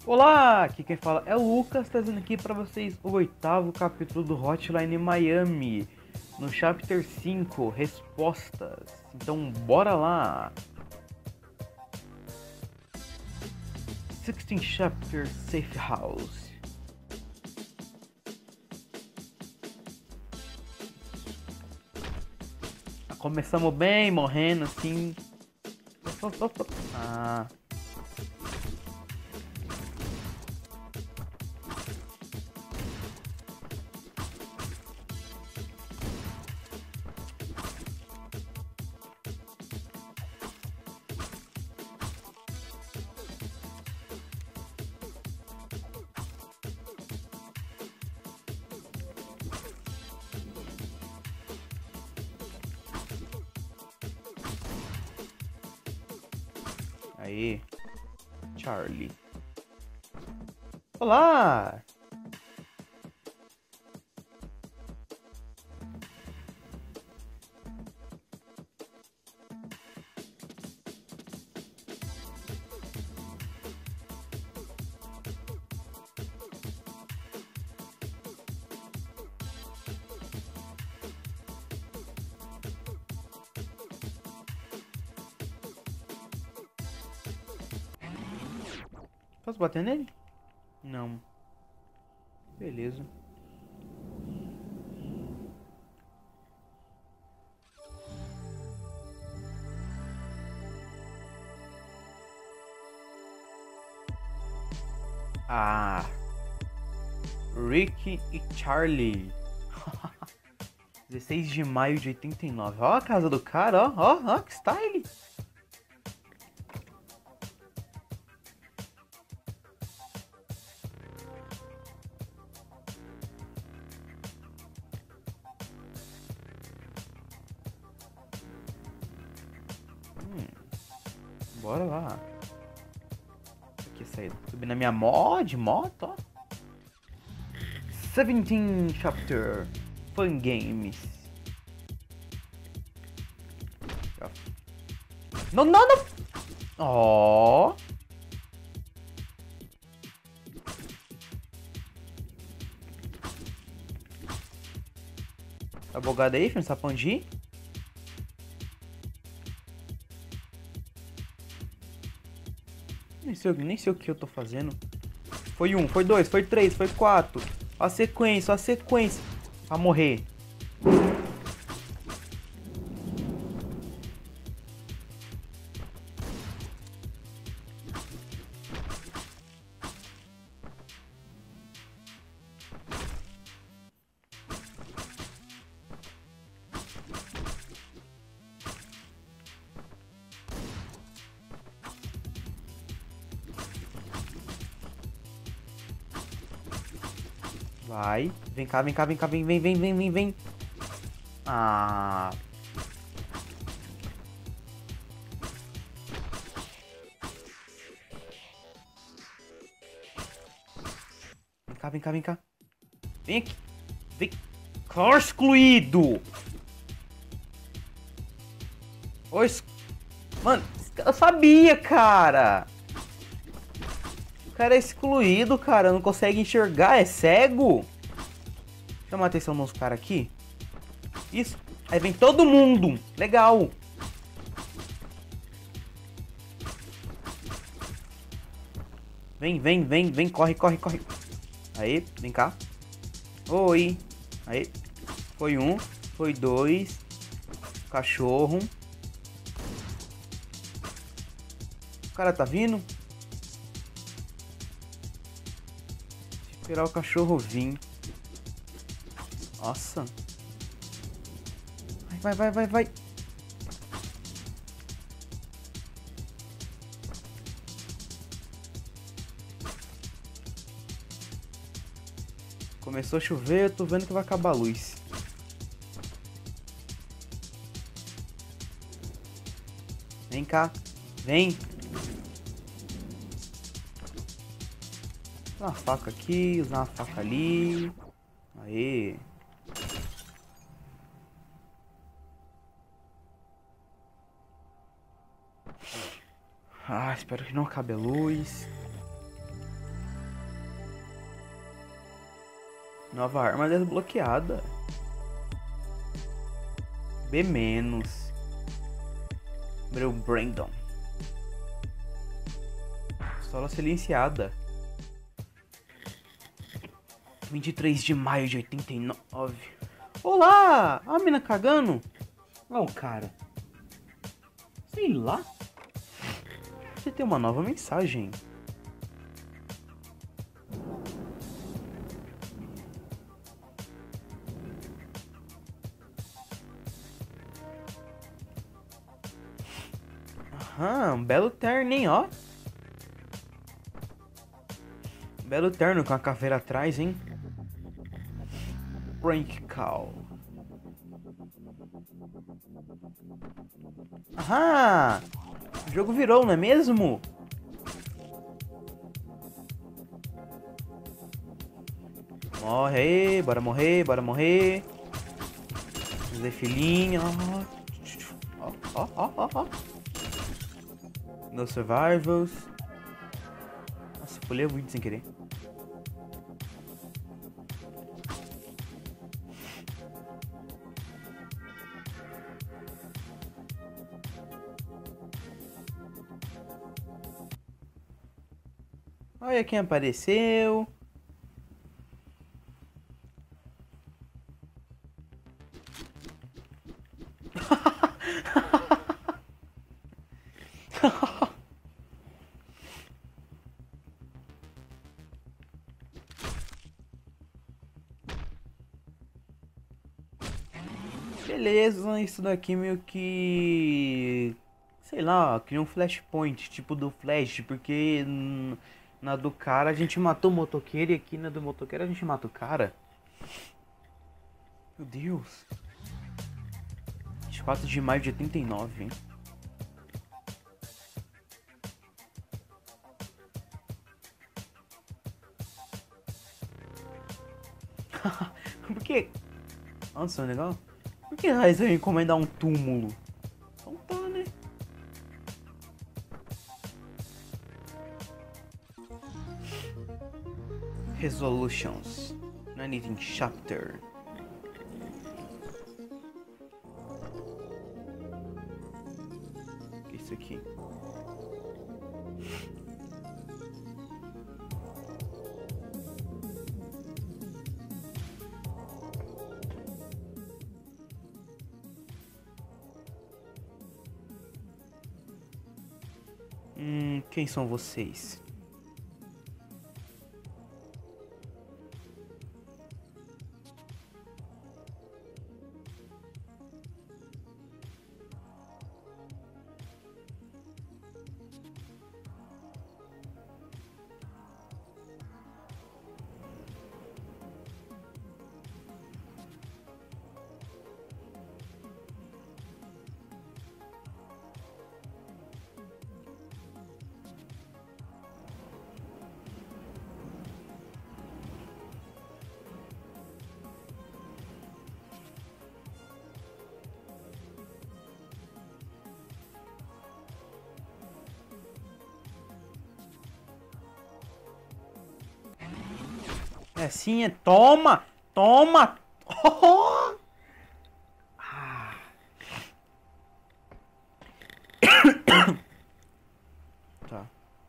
Olá, aqui quem fala é o Lucas, trazendo aqui para vocês o 8º capítulo do Hotline Miami, no Chapter 5, Respostas. Então bora lá! 16 Chapter Safe House. Começamos bem, morrendo assim. Ah... Aí, Charlie. Olá! Posso bater nele? Não. Beleza. Ah, Rick e Charlie. 16 de maio de 89. Ó a casa do cara, ó, que style. Bora lá. Aqui, saída. Subir na minha mod, moto, ó. 17 Chapter Fun Games. Não, não, não. Ó. Tá bugado aí, filho? Sapandi? Nem sei o que eu tô fazendo. Foi 1, foi 2, foi 3, foi 4. Ó a sequência, ó a sequência. Pra morrer. Vai. Vem cá, vem cá, vem cá, vem. Ah. Vem cá, vem cá, vem cá. Vem aqui. Vem. Claro, excluído. Oi, mano, eu sabia, cara. O cara é excluído, cara. Não consegue enxergar, é cego. Chama a atenção nos caras aqui. Isso. Aí vem todo mundo. Legal. Vem. Corre. Aí, vem cá. Oi. Aí. Foi 1. Foi 2. Cachorro. O cara tá vindo. Esperar o cachorro vir. Nossa. Vai. Começou a chover, eu tô vendo que vai acabar a luz. Vem cá. Vem. Usar uma faca aqui, usar uma faca ali. Aê. Ah, espero que não acabe a luz. Nova arma desbloqueada. B-. Meu Brandon. Pistola silenciada. 23 de maio de 89. Olá! A mina cagando. Ó, cara. Sei lá. Você tem uma nova mensagem. Aham, um belo terno, hein, ó. Belo terno com a caveira atrás, hein. Prank Call. Aham! O jogo virou, não é mesmo? Morre, bora morrer, bora morrer. Fazer filhinha. Ó, ó, ó, ó, ó. No survivals. Nossa, pulei muito sem querer. Olha quem apareceu. Beleza, isso daqui meio que... sei lá, cria um flashpoint, tipo do Flash, porque na do cara a gente matou o motoqueiro e aqui na do motoqueiro a gente mata o cara. Meu Deus. 24 de maio de 89, hein? Por que? Nossa, legal. Por que raiz vai encomendar um túmulo? Então tá, né? Resolutions. Não é anything chapter. O que é isso aqui? Quem são vocês? É assim, é toma! Toma! Oh! Ah. Tá.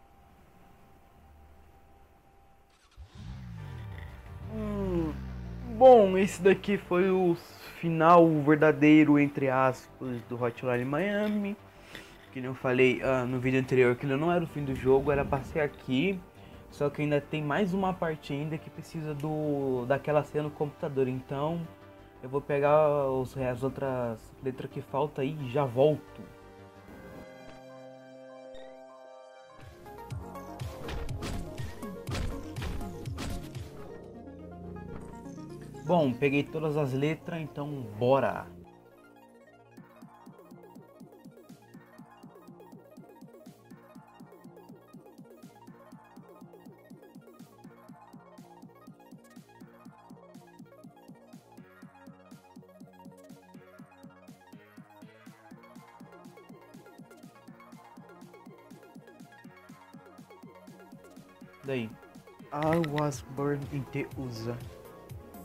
Bom, esse daqui foi o final verdadeiro, entre aspas, do Hotline Miami. Que nem eu falei no vídeo anterior, que ele não era o fim do jogo, era pra ser aqui. Só que ainda tem mais uma parte ainda que precisa daquela cena no computador. Então eu vou pegar as outras letras que faltam aí e já volto. Bom, peguei todas as letras, então bora! Daí. I was born in the USA.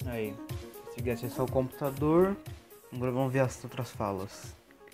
Aí, consegui acessar o computador. Agora vamos ver as outras falas.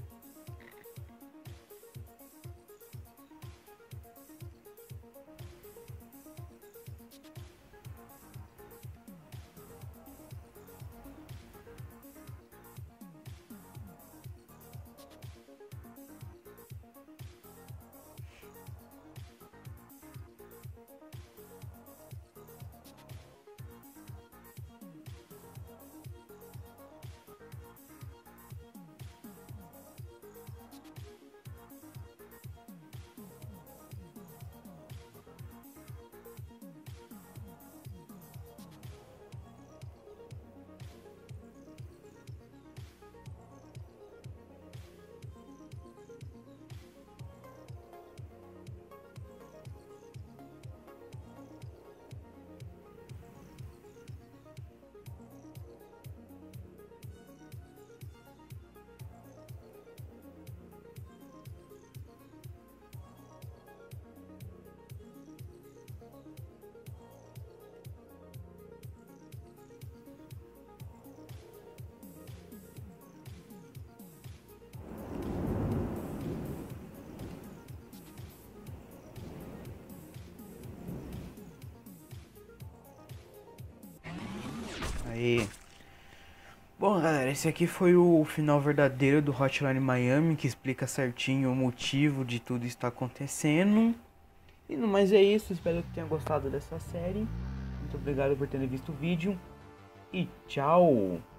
Aí. Bom, galera, esse aqui foi o final verdadeiro do Hotline Miami, que explica certinho o motivo de tudo estar acontecendo. E no mais é isso, espero que tenha gostado dessa série. Muito obrigado por terem visto o vídeo e tchau!